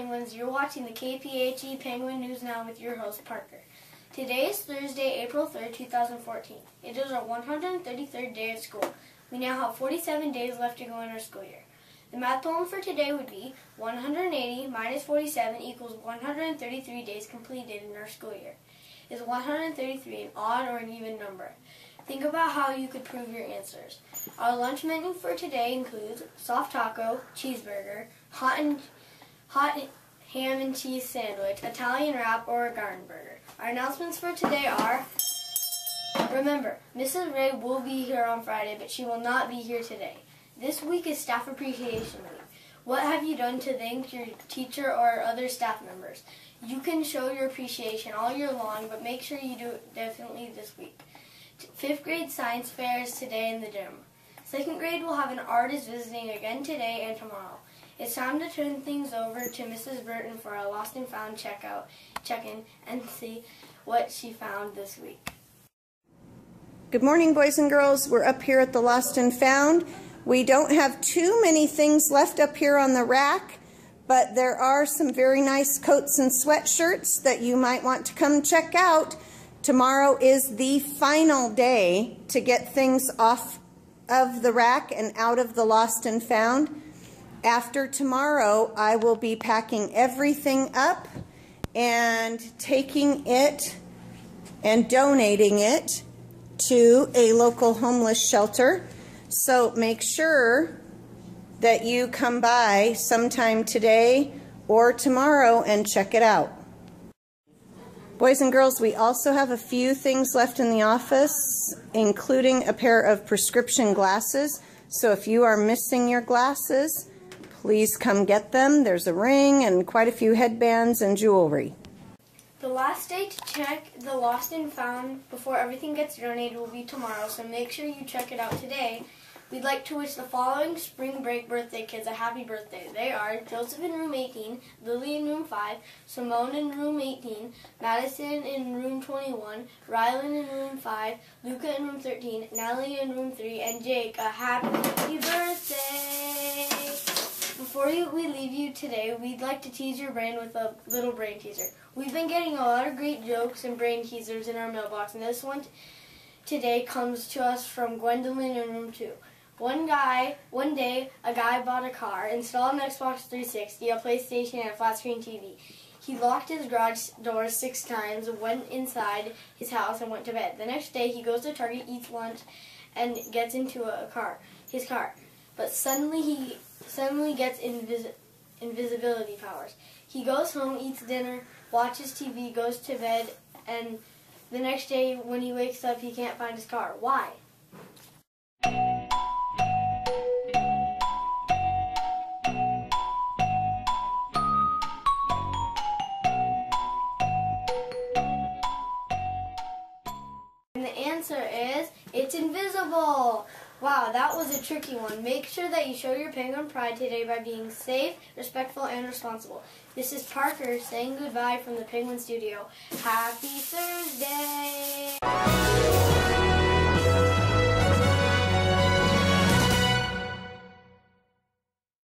Penguins. You're watching the KPHE Penguin News Now with your host, Parker. Today is Thursday, April 3rd, 2014. It is our 133rd day of school. We now have 47 days left to go in our school year. The math poem for today would be 180 minus 47 equals 133 days completed in our school year. Is 133 an odd or an even number? Think about how you could prove your answers. Our lunch menu for today includes soft taco, cheeseburger, hot ham and cheese sandwich, Italian wrap, or a garden burger. Our announcements for today are: remember, Mrs. Ray will be here on Friday, but she will not be here today. This week is Staff Appreciation Week. What have you done to thank your teacher or other staff members? You can show your appreciation all year long, but make sure you do it definitely this week. 5th grade science fair is today in the gym. 2nd grade will have an artist visiting again today and tomorrow. It's time to turn things over to Mrs. Burton for a lost and found check-in and see what she found this week. Good morning, boys and girls. We're up here at the Lost and Found. We don't have too many things left up here on the rack, but there are some very nice coats and sweatshirts that you might want to come check out. Tomorrow is the final day to get things off of the rack and out of the Lost and Found. After tomorrow, I will be packing everything up and taking it and donating it to a local homeless shelter. So make sure that you come by sometime today or tomorrow and check it out. Boys and girls, we also have a few things left in the office, including a pair of prescription glasses. So if you are missing your glasses, please come get them. There's a ring and quite a few headbands and jewelry. The last day to check the Lost and Found before everything gets donated will be tomorrow, so make sure you check it out today. We'd like to wish the following spring break birthday kids a happy birthday. They are Joseph in room 18, Lily in room 5, Simone in room 18, Madison in room 21, Rylan in room 5, Luca in room 13, Natalie in room 3, and Jake a happy birthday! Before we leave you today, we'd like to tease your brain with a little brain teaser. We've been getting a lot of great jokes and brain teasers in our mailbox, and this one today comes to us from Gwendolyn in room 2. One day, a guy bought a car, installed an Xbox 360, a PlayStation, and a flat-screen TV. He locked his garage door 6 times, went inside his house, and went to bed. The next day, he goes to Target, eats lunch, and gets into his car. But suddenly he gets invisibility powers. He goes home, eats dinner, watches TV, goes to bed, and the next day when he wakes up, he can't find his car. Why? And the answer is, it's invisible! Wow, that was a tricky one. Make sure that you show your penguin pride today by being safe, respectful, and responsible. This is Parker saying goodbye from the Penguin Studio. Happy Thursday!